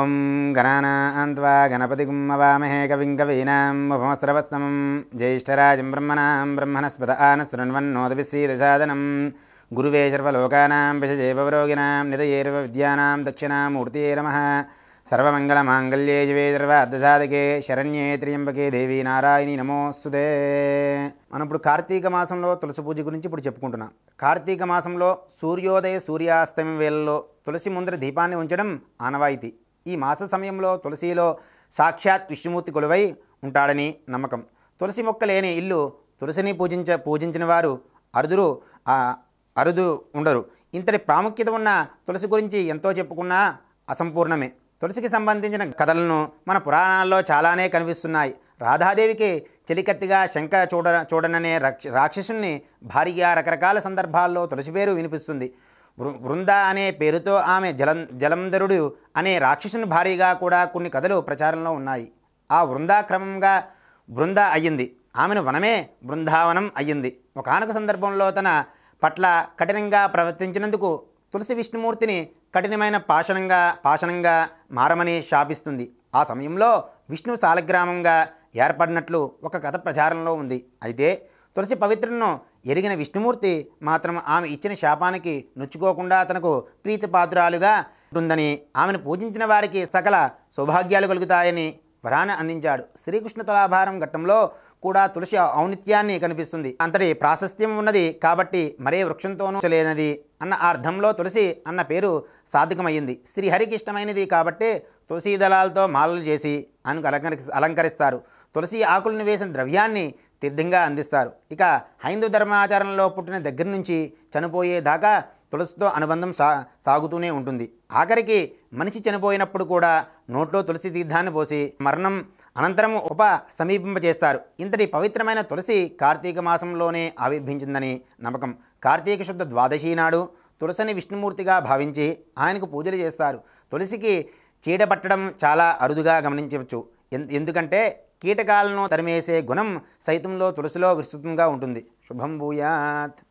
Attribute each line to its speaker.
Speaker 1: ఓం గణానాన్త్వా గణపతిగుం అవామహే కవిం కవీనాం ఉపమస్రవస్తమం జ్యేష్ఠరాజం బ్రహ్మణస్పత ఆనశృణ్వన్నోదభిసీదసాదనం గురువే సర్వలోకానాం విషజేపవరోగిణాం నిధయేర్వ విద్యానాం దక్షిణామూర్తియే నమః సర్వమంగళమాంగళ్యే శివే సర్వార్థసాధకే శరణ్యే త్ర్యంబకే దేవి నారాయణి నమోస్తుతే. మనం ఇప్పుడు కార్తీక మాసంలో తులసి పూజ గురించి ఇప్పుడు చెప్పుకుంటున్నాం. కార్తీక మాసంలో సూర్యోదయ సూర్యాస్తమయం వేళల్లో తులసి ముందర దీపాన్ని ఉంచడం ఆనవాయితీ. ఈ మాస సమయంలో తులసిలో సాక్షాత్ విష్ణుమూర్తి కొలువై ఉంటాడని నమ్మకం. తులసి మొక్క లేని ఇల్లు తులసిని పూజించిన వారు అరుదు ఉండరు. ఇంతటి ప్రాముఖ్యత ఉన్న తులసి గురించి ఎంతో చెప్పుకున్నా అసంపూర్ణమే. తులసికి సంబంధించిన కథలను మన పురాణాల్లో చాలానే కనిపిస్తున్నాయి. రాధాదేవికి చెలికత్తిగా శంఖ చూడననే రాక్షసుని భారీగా రకరకాల సందర్భాల్లో తులసి పేరు వినిపిస్తుంది. వృంద అనే పేరుతో ఆమె జలంధరుడు అనే రాక్షసుని భారీగా కూడా కొన్ని కథలు ప్రచారంలో ఉన్నాయి. ఆ వృంద క్రమంగా బృంద అయ్యింది. ఆమెను వనమే బృందావనం అయ్యింది. ఒకానొక సందర్భంలో తన పట్ల కఠినంగా ప్రవర్తించినందుకు తులసి విష్ణుమూర్తిని కఠినమైన పాషణంగా మారమని శాపిస్తుంది. ఆ సమయంలో విష్ణు సాలగ్రామంగా ఏర్పడినట్లు ఒక కథ ప్రచారంలో ఉంది. అయితే తులసి పవిత్రను ఎరిగిన విష్ణుమూర్తి మాత్రం ఆమె ఇచ్చిన శాపానికి నొచ్చుకోకుండా తనకు ప్రీతిపాత్రురాలుగా ఉంటుందని, ఆమెను పూజించిన వారికి సకల సౌభాగ్యాలు కలుగుతాయని వరాన్ని అందించాడు. శ్రీకృష్ణ తులాభారం ఘట్టంలో కూడా తులసి ఔన్నత్యాన్ని కనిపిస్తుంది. అంతటి ప్రాశస్త్యం ఉన్నది కాబట్టి మరే వృక్షంతోనూ లేనది అన్న అర్థంలో తులసి అన్న పేరు సార్థకమైంది. శ్రీహరికి ఇష్టమైనది కాబట్టి తులసి దళాలతో మాలలు చేసి అలంకరిస్తారు. తులసి ఆకులను వేసిన ద్రవ్యాన్ని తీర్థంగా అందిస్తారు. ఇక హైందవ ధర్మాచారంలో పుట్టిన దగ్గర నుంచి చనిపోయేదాకా తులసితో అనుబంధం సాగుతూనే ఉంటుంది. ఆఖరికి మనిషి చనిపోయినప్పుడు కూడా నోట్లో తులసి తీర్థాన్ని పోసి మరణం అనంతరం సమీపింపజేస్తారు. ఇంతటి పవిత్రమైన తులసి కార్తీక మాసంలోనే ఆవిర్భించిందని నమ్మకం. కార్తీక శుద్ధ ద్వాదశి నాడు తులసిని విష్ణుమూర్తిగా భావించి ఆయనకు పూజలు చేస్తారు. తులసికి చీడ పట్టడం చాలా అరుదుగా గమనించవచ్చు. ఎందుకంటే కీటకాలను తరిమేసే గుణం సైతంలో తులసిలో విస్తృతంగా ఉంటుంది. శుభం భూయాత్.